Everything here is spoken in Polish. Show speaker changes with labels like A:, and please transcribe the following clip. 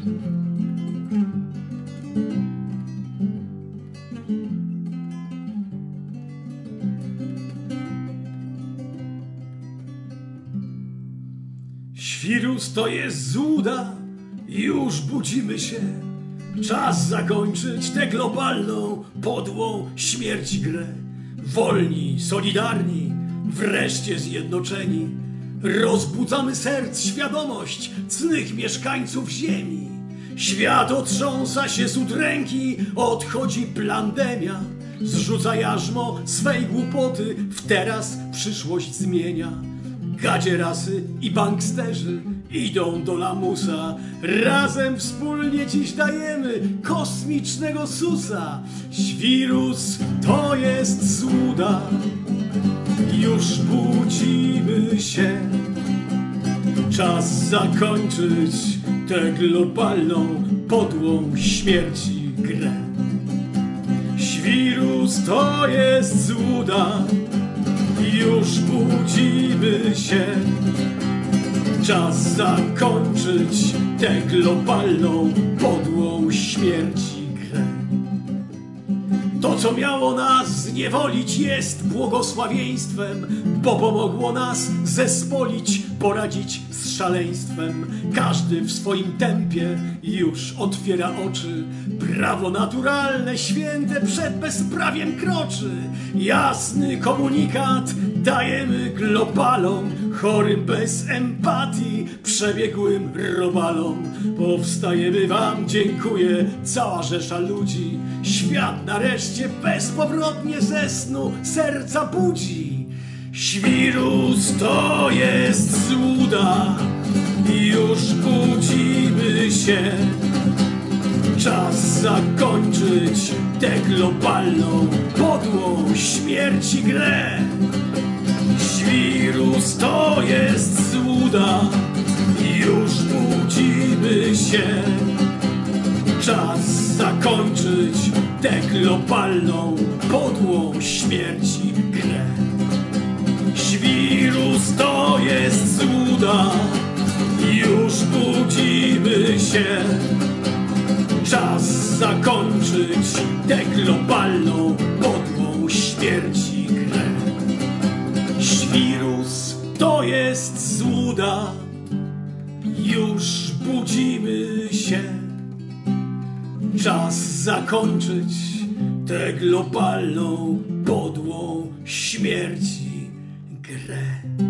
A: Świrus to jest złuda, już budzimy się. Czas zakończyć tę globalną, podłą śmierci grę. Wolni, solidarni, wreszcie zjednoczeni, rozbudzamy serc świadomość cnych mieszkańców ziemi. Świat otrząsa się z udręki, odchodzi plandemia. Zrzuca jarzmo swej głupoty, w teraz przyszłość zmienia. Gadzie rasy i banksterzy idą do lamusa. Razem wspólnie dziś dajemy kosmicznego susa. Świrus to jest złuda, już budzimy się. Czas zakończyć tę globalną, podłą śmierci grę. Świrus to jest złuda, już budzimy się. Czas zakończyć tę globalną, podłą śmierci grę. To, co miało nas zniewolić, jest błogosławieństwem, bo pomogło nas zespolić, poradzić z szaleństwem. Każdy w swoim tempie już otwiera oczy. Prawo naturalne, święte przed bezprawiem kroczy. Jasny komunikat dajemy globalom, chorym bez empatii, przebiegłym robalom. Powstajemy wam, dziękuję, cała rzesza ludzi. Świat nareszcie bezpowrotnie ze snu serca budzi. Świrus to jest złuda, już budzimy się. Czas zakończyć tę globalną, podłą śmierci grę. Świrus to jest złuda, już budzimy się. Czas zakończyć tę globalną, podłą śmierci grę. Świrus to jest złuda, już budzimy się. Czas zakończyć tę globalną, podłą śmierci grę. Świrus to jest złuda, już budzimy się. Czas zakończyć tę globalną, podłą śmierci grę.